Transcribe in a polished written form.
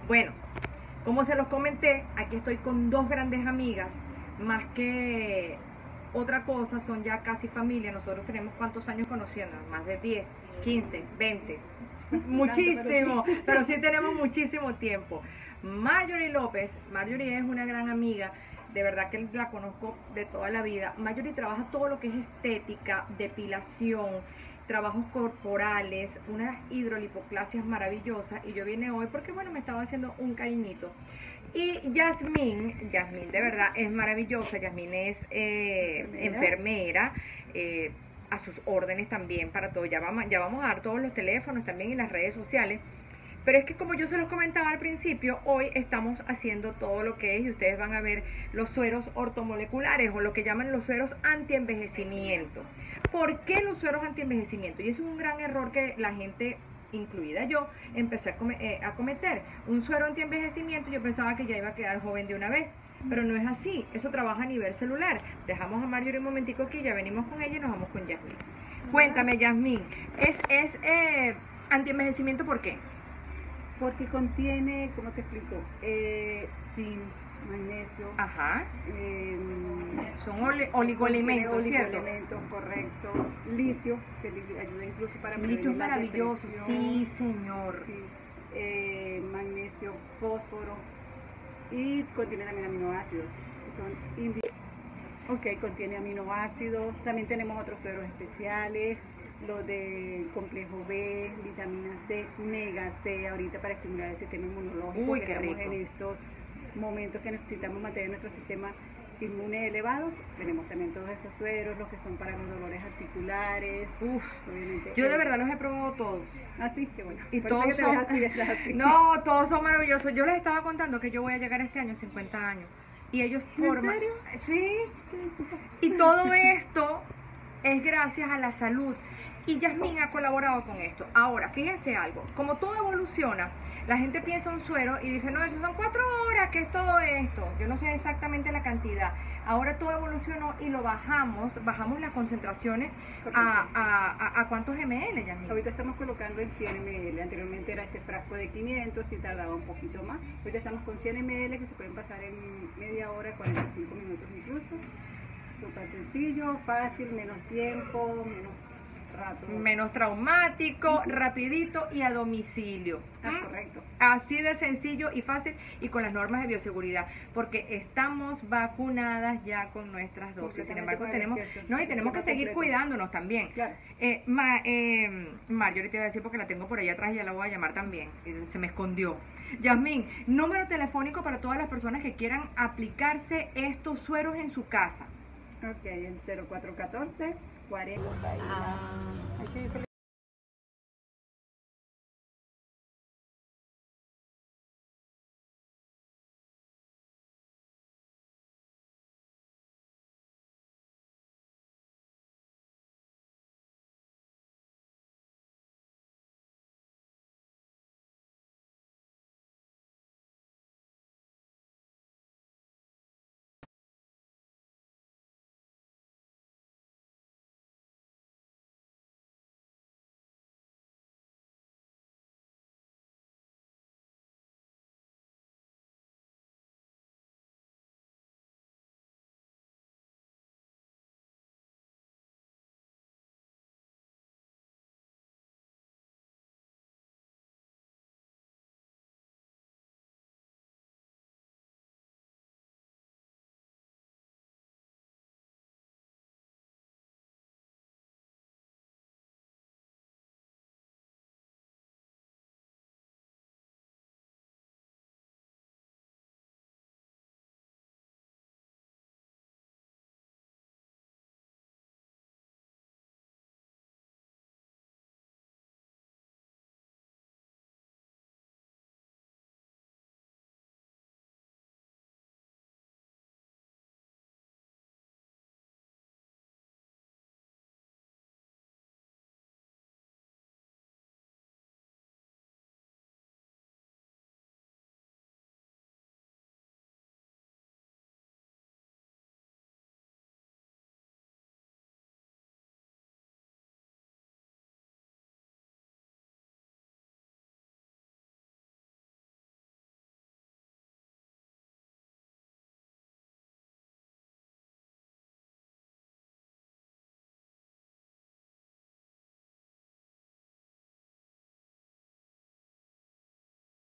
Bueno, como se los comenté, aquí estoy con dos grandes amigas, más que otra cosa, son ya casi familia. Nosotros tenemos cuántos años conociéndonos, más de 10, 15, 20, muchísimo, pero sí tenemos muchísimo tiempo. Marjorie López, Marjorie es una gran amiga, de verdad que la conozco de toda la vida. Marjorie trabaja todo lo que es estética, depilación, trabajos corporales, unas hidrolipoclasias maravillosas, y yo vine hoy porque bueno, me estaba haciendo un cariñito. Y Yasmín de verdad es maravillosa. Yasmín es enfermera, a sus órdenes también para todo. Ya vamos a dar todos los teléfonos también y las redes sociales. Pero es que, como yo se los comentaba al principio, hoy estamos haciendo todo lo que es, y ustedes van a ver los sueros ortomoleculares, o lo que llaman los sueros antienvejecimiento. ¿Por qué los sueros antienvejecimiento? Y eso es un gran error que la gente, incluida yo, empecé a cometer. Un suero antienvejecimiento, yo pensaba que ya iba a quedar joven de una vez, pero no es así. Eso trabaja a nivel celular. Dejamos a Marjorie un momentico aquí, ya venimos con ella y nos vamos con Yasmín. Cuéntame, Yasmín, ¿es antienvejecimiento por qué? Porque contiene, ¿cómo te explico? Zinc, magnesio. Ajá. Son oligoelementos, ¿cierto? correcto. Litio, que ayuda incluso para Litio es maravilloso, sí, señor. Sí. Magnesio, fósforo, y contiene también aminoácidos. Contiene aminoácidos. También tenemos otros sueros especiales, lo de complejo B, vitamina C, omega C, ahorita para estimular el sistema inmunológico. Uy, qué rico. En estos momentos que necesitamos mantener nuestro sistema inmune elevado, tenemos también todos esos sueros, los que son para los dolores articulares. Yo de verdad los he probado todos. Así que bueno. Y todos son... así. No, todos son maravillosos. Yo les estaba contando que yo voy a llegar este año a 50 años. Y ellos forman... ¿En serio? Sí. Y todo esto es gracias a la salud. Y Yasmín ha colaborado con esto. Ahora, fíjense algo. Como todo evoluciona, la gente piensa un suero y dice, no, eso son 4 horas, ¿qué es todo esto? Yo no sé exactamente la cantidad. Ahora todo evolucionó y lo bajamos las concentraciones a ¿cuántos ml, Yasmín? Ahorita estamos colocando en 100 ml. Anteriormente era este frasco de 500 y tardaba un poquito más. Ahorita estamos con 100 ml que se pueden pasar en media hora, 45 minutos incluso. Súper sencillo, fácil, menos tiempo, menos traumático, rapidito y a domicilio. Correcto. Así de sencillo y fácil, y con las normas de bioseguridad, porque estamos vacunadas ya con nuestras dosis. Sin embargo, tenemos que seguir cuidándonos también. Claro. Marjorie, te voy a decir porque la tengo por allá atrás y ya la voy a llamar también. Se me escondió. Yasmín, número telefónico para todas las personas que quieran aplicarse estos sueros en su casa. Ok, el 0414 40.